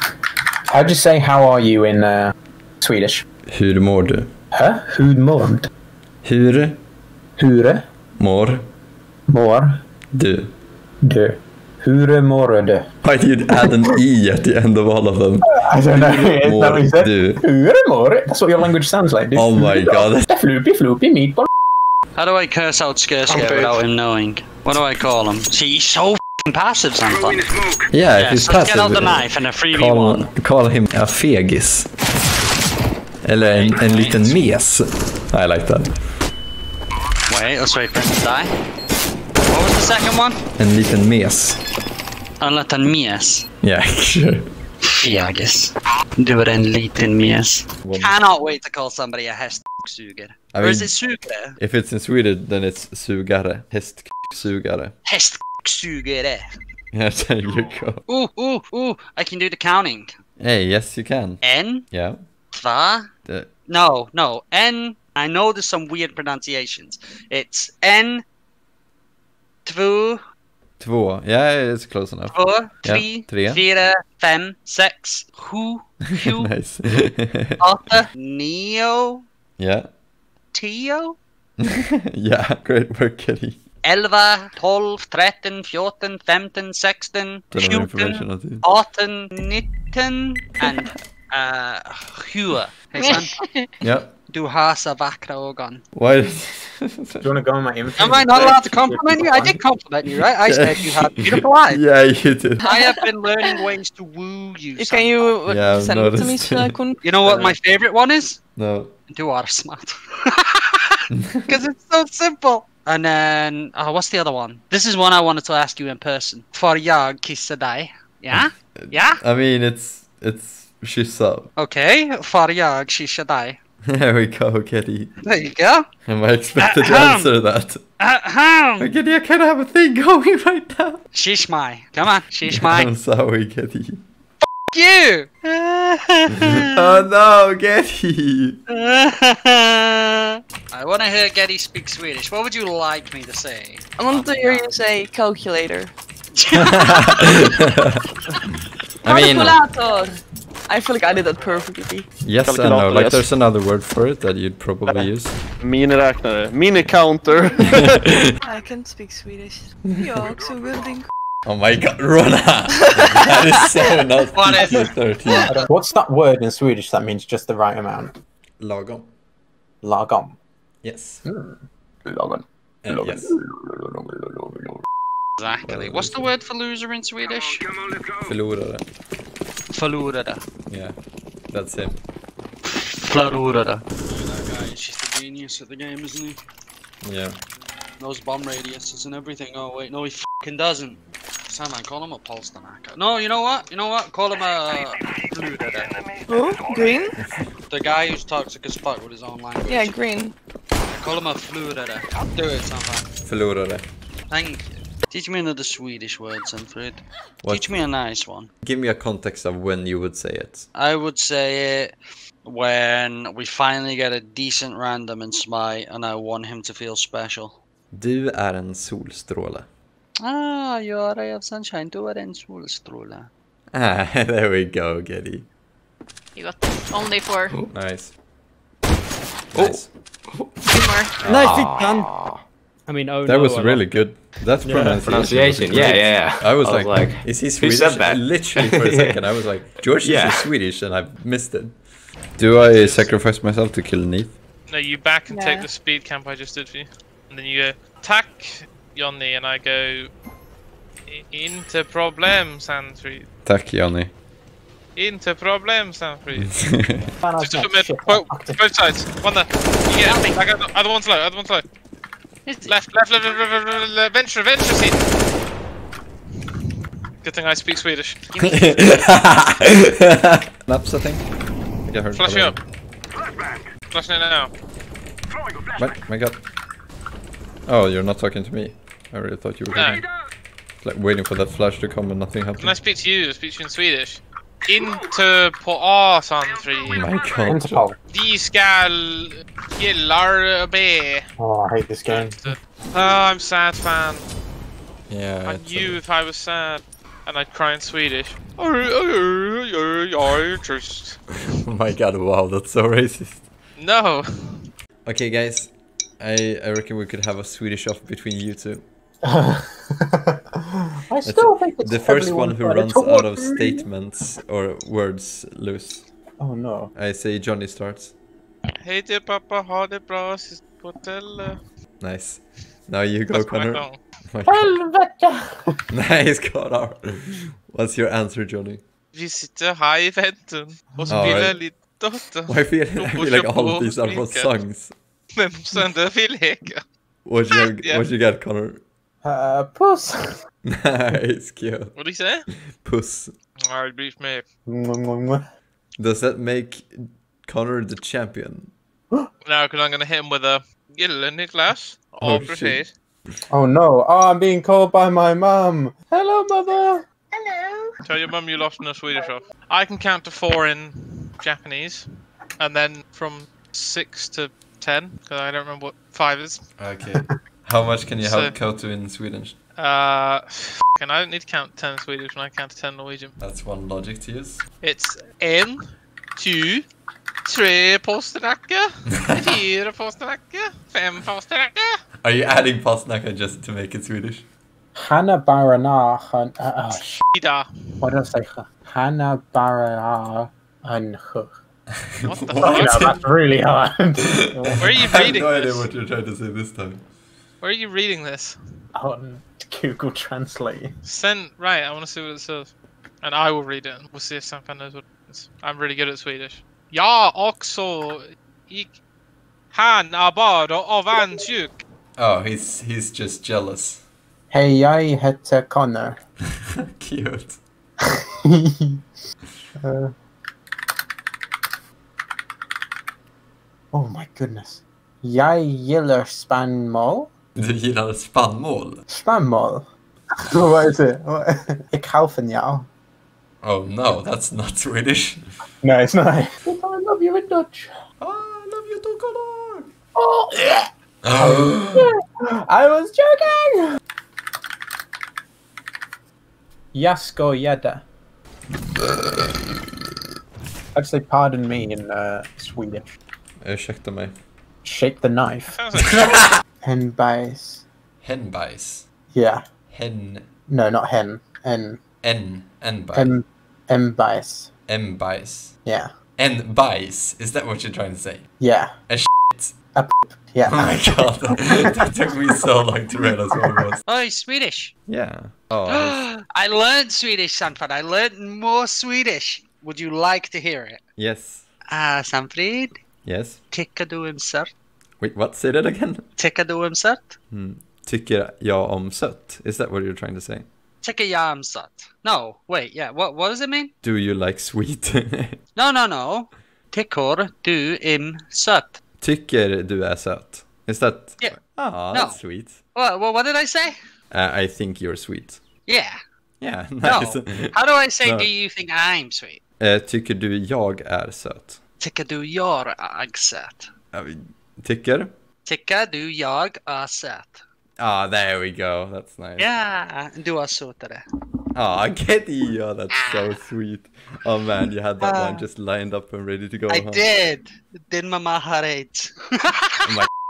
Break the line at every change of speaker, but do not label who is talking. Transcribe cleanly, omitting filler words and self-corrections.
How'd you say how are you in Swedish?
Hur mår du?
Huh? Hur mår du?
Hur mår
du?
du?
Hur mår du?
Why did you add an E at the end of all of them?
I don't know. Is that what you said?
Du?
Hur mår? That's what your language sounds like, dude.
Oh my god.
Floopy meatball.
How do I curse out Skirskir without him knowing? What do I call him? See, he's so f***ing passive sometimes.
Yeah, if he's
so let's
passive.
get out the knife and a 3v1.
Call him a fegis. Eller en liten mes. I like that.
Wait, let's wait for him to die. What was the second one?
En liten mes.
En liten mes.
Yeah, sure.
Fegis. Du är en liten mes. Cannot wait to call somebody a hästsuger. Or is it sugare?
If it's in Sweden, then it's sugare. Hästsugare.
Hästsugare.
Yeah, there you go.
Ooh. I can do the counting.
Hey, yes you can.
En.
Yeah.
Tva. No. En. I know there's some weird pronunciations. It's en. Två.
Yeah, it's close enough.
Två. Tre. Fyra. Fem. Sex. Sju.
Nice.
Åtta. Nio.
Yeah.
Tio.
Yeah, great work, Kitty.
11, 12, 13, 14, 15, 16, 14, 18, 19 and 20. Hejsan.
Yeah.
Du har så vackra ögon.
Why?
Do you want to go on my info?
Am I not allowed to compliment you? I did compliment you, right? I said you had beautiful eyes.
Yeah, you did.
I have been learning ways to woo you.
Can you send it to me so I can...
You know what my favorite one is?
No.
Du are smart. Because it's so simple. And then, what's the other one? This is one I wanted to ask you in person. För jag kissar dig. Yeah? Yeah?
I mean, it's she's up.
Okay, för jag kissar dig.
There we go, Kitty.
There you go.
Am I expected to answer that? Kitty, I kind of have a thing going right now.
She's my. Come on, she's my.
I'm sorry, Kitty.
You!
Oh no, Getty!
I want to hear Getty speak Swedish. What would you like me to say?
I want to hear you say calculator.
I mean,
calculator! I feel like I did that perfectly.
Yes and no, like there's another word for it that you'd probably use.
Miniräknare. Mini-counter.
I can speak Swedish. Jag också vill.
Oh my god, Rona! That is so not
What is it?
13.
What's that word in Swedish that means just the right amount?
Lagom.
Lagom.
Yes.
Lagom.
Yes.
Exactly. What's the word for loser in Swedish?
Förlorare.
Förlorare.
Yeah, that's him.
Förlorare. That guy is just a genius at the game, isn't he?
Yeah.
Knows bomb radiuses and everything. Oh wait, no, he f***ing doesn't. Sam, man, call him a Polsternacker. No, you know what? Call him a Fludere.
Oh, green?
The guy who's toxic as fuck with his own language.
Yeah, green.
Call him a Fludere. Do it, Sam.
Förlorare.
Thank you. Teach me another Swedish word, Sanfrid. Teach me a nice one.
Give me a context of when you would say it.
I would say it when we finally get a decent random in Smite and I want him to feel special.
Du är en solstråle.
Ah, you are a ray of sunshine. Du är en solstråle.
Ah, there we go, Getty.
You got only 4.
Oh, nice.
Oh.
Nice.
2 more.
Nice, it done. I mean, oh
that
no,
was really good. That
pronunciation. Yeah.
I was like, is he Swedish?
Who said that?
Literally for a second, I was like, George is Swedish, and I missed it. Do I sacrifice myself to kill Neath?
No, you back and take the speed camp I just did for you. And then you go, tack, Johnny, and I go, inte problem, Sandfrid.
Tack, Johnny.
Inte problem, Sandfrid. Just put me both sides. One there. You get me. I got other one slow, Left, venture seat. Good thing I speak Swedish.
Laps, I think. I heard.
Flash you up. Flashing it now.
My god. Oh, you're not talking to me. I really thought you were like waiting for that flash to come and nothing happened.
Can I speak to you? I speak to you in Swedish. Inte på Sandfrid.
Oh my god.
Vi ska gillar B.
Oh, I hate this game.
Oh, I'm sad, fan.
Yeah.
I knew if I was sad and I'd cry in Swedish. you're just...
Oh my god, wow, that's so racist.
No.
Okay, guys, I reckon we could have a Swedish off between you two.
I still think it's
the first one who runs out of
statements.
statements or words lose.
Oh no.
I say Johnny starts.
Hej till pappa, ha det bra, sist på hotellet.
Nice. Now you go,
That's my
Connor.
song.
Helvete!
Nice, Connor. What's your answer, Johnny?
Vi sitter här i väntan och spelar
Alright.
lite dotter.
I feel like all of these are for songs.
Vem sönder vill leka?
What you get, Connor?
Puss!
Nice, cute.
What do you say?
Puss.
I bryr mig.
Does that make Connor the champion?
No, because I'm going to hit him with a gyllene glass.
Oh,
Oh,
shit.
Oh no, oh, I'm being called by my mum. Hello, mother.
Hello.
Tell your mum you lost in a Swedish off. I can count to 4 in Japanese, and then from 6 to 10, because I don't remember what 5 is.
Okay. How much can you
So-
help Koto in Swedish?
And I don't need to count 10 Swedish when I count to 10 Norwegian.
That's one logic to use.
It's 1, 2, 3 påsträcka, 4 påsträcka, 5 påsträcka.
Are you adding pastnaka just to make it Swedish?
Hanna Barana.
Ida.
What did I say? Hanna Barana.
What the
Fucking hell,
fuck?
that's really hard.
Where are you
I have
reading
no idea
this?
what you're trying to say this time.
Where are you reading this?
On Google Translate.
Right, I want to see what it says. And I will read it. We'll see if Sampan knows what it is. I'm really good at Swedish. Ja, också han är bara avundsjuk.
Oh, he's just jealous.
Hej, jag heter Connor.
Cute.
Oh my goodness. Jag gillar spannmål.
Du gillar spannmål?
Spannmål? What is it? Ik hou van jou.
Oh no, that's not Swedish.
No, it's not. I love you in Dutch.
Oh, I love you too, Connor.
Oh, yeah.
Oh.
I was joking! Jasko jeda. Actually, pardon me in Swedish.
Ursäkta mig.
Shake the knife.
Sounds like
Hen bajs.
Henbajs.
Yeah.
Hen...
No, not hen.
N-bajs.
Bajs.
M-bajs.
Yeah.
N-bajs. Is that what you're trying to say?
Yeah.
A
Yeah.
Oh my god, that took me so long to realize what it was.
Oh, he's Swedish.
Yeah. Oh,
I learned Swedish, Sanford. I learned more Swedish. Would you like to hear it?
yes.
Sanfrid,
Yes.
tycker du om sött?
Wait, what? Say that again?
Tycker du om sött?
Tycker jag om sött? Is that what you're trying to say?
Tycker jag om sött? No, wait, yeah, what does it mean?
Do you like sweet?
No. Tycker du om sött?
Tycker du är söt? Is that...
Yeah.
Ah,
No.
that's sweet.
What did I say?
I think you're sweet.
Yeah.
Yeah,
No.
nice.
How do I say,
No.
do you think I'm sweet?
Tycker du jag är söt?
Tycker du jag är söt?
Tycker?
Tycker du jag är söt?
Ah, there we go. That's nice.
Ja, du är sötare.
Ah, get you. Oh, that's so sweet. Oh man, you had that one just lined up and ready to go.
I
huh?
did. Din mamma har AIDS.
Oh my